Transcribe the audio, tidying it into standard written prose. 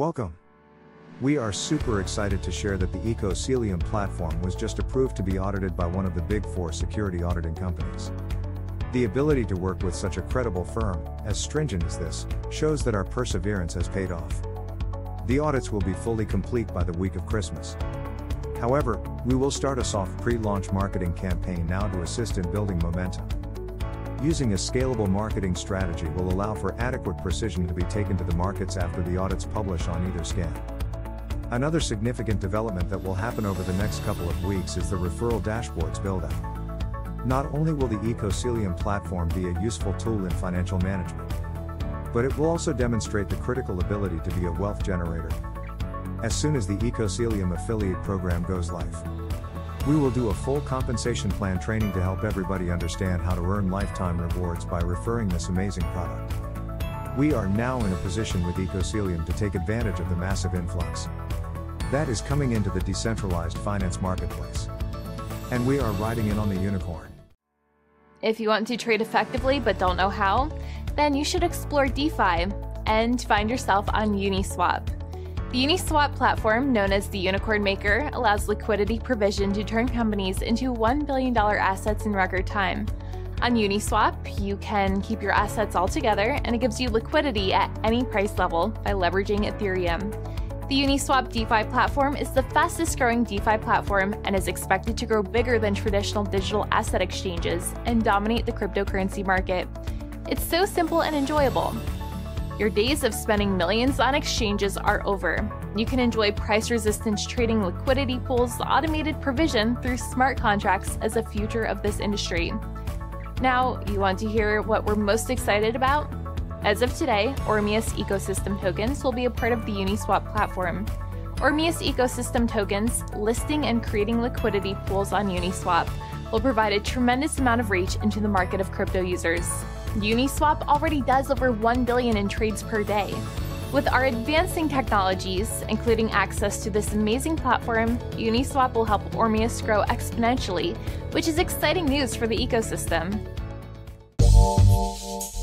Welcome. We are super excited to share that the Ecosilium platform was just approved to be audited by one of the Big Four security auditing companies. The ability to work with such a credible firm, as stringent as this, shows that our perseverance has paid off. The audits will be fully complete by the week of Christmas. However, we will start a soft pre-launch marketing campaign now to assist in building momentum. Using a scalable marketing strategy will allow for adequate precision to be taken to the markets after the audits publish on either scan. Another significant development that will happen over the next couple of weeks is the referral dashboards build-out. Not only will the Ecosilium platform be a useful tool in financial management, but it will also demonstrate the critical ability to be a wealth generator. As soon as the Ecosilium affiliate program goes live, we will do a full compensation plan training to help everybody understand how to earn lifetime rewards by referring this amazing product. We are now in a position with Ecosilium to take advantage of the massive influx that is coming into the decentralized finance marketplace. And we are riding in on the unicorn. If you want to trade effectively but don't know how, then you should explore DeFi and find yourself on Uniswap. The Uniswap platform, known as the Unicorn Maker, allows liquidity provision to turn companies into $1 billion assets in record time. On Uniswap, you can keep your assets all together, and it gives you liquidity at any price level by leveraging Ethereum. The Uniswap DeFi platform is the fastest growing DeFi platform and is expected to grow bigger than traditional digital asset exchanges and dominate the cryptocurrency market. It's so simple and enjoyable. Your days of spending millions on exchanges are over. You can enjoy price resistance trading, liquidity pools, automated provision through smart contracts as a future of this industry. Now, you want to hear what we're most excited about? As of today, Ormeus ecosystem tokens will be a part of the Uniswap platform. Ormeus ecosystem tokens, listing and creating liquidity pools on Uniswap, will provide a tremendous amount of reach into the market of crypto users. Uniswap already does over 1 billion in trades per day. With our advancing technologies, including access to this amazing platform, Uniswap will help Ormeus grow exponentially, which is exciting news for the ecosystem.